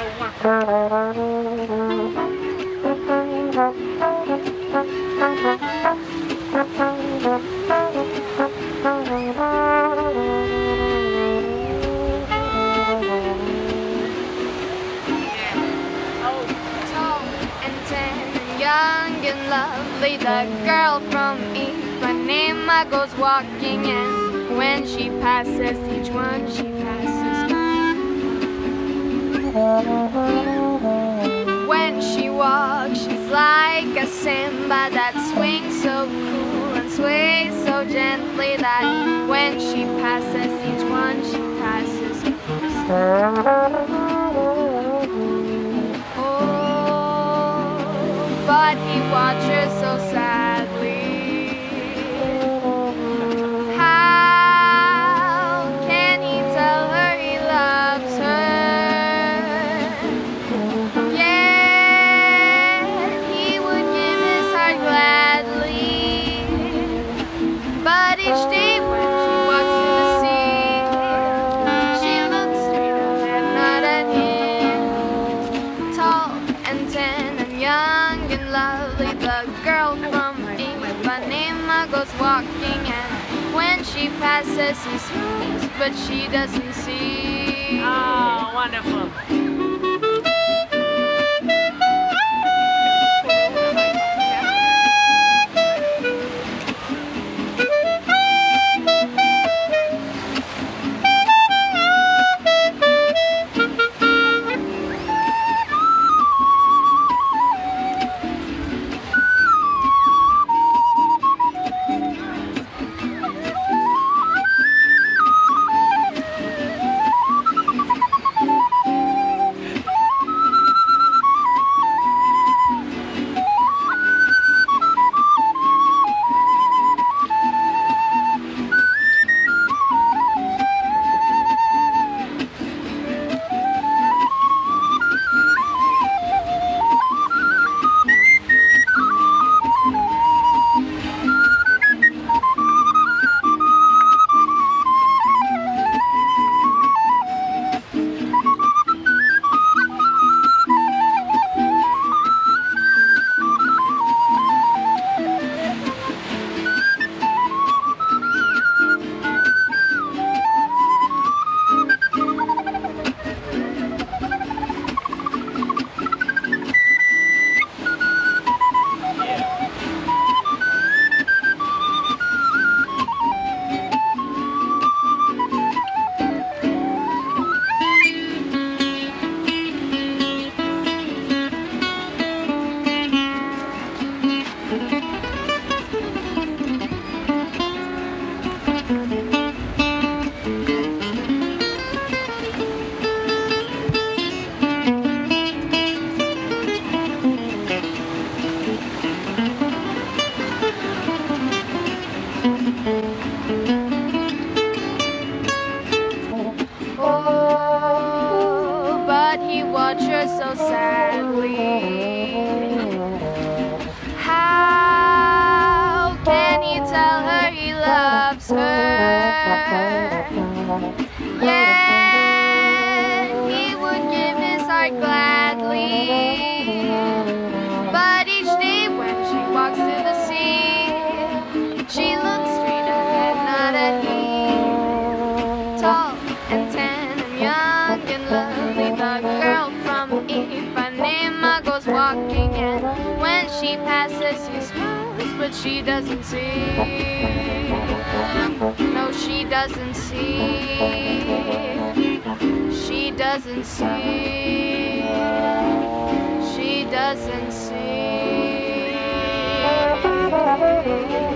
Young and lovely, the girl from Ipanema goes walking, and when she passes each one, she passes. When she walks, she's like a samba that swings so cool and sways so gently that when she passes each one, she passes. But he watches so sadly. How can he tell her he loves her? Yeah, he would give his heart gladly. But each day when she walks to the sea, she looks straight ahead, not at him. Tall and tan and young and lovely, the girl from Ipanema goes walking, and when she passes he smiles, but she doesn't see. Oh, wonderful. Oh, but he watches so sadly. How can he tell her he loves her? Yeah, he would give his heart gladly. But each day when she walks to the sea, she looks straight ahead, not at him. Tall and tan and young and lovely, the girl from Ipanema goes walking, and when she passes he smiles, but she doesn't see. No, she doesn't see. She doesn't see. She doesn't see.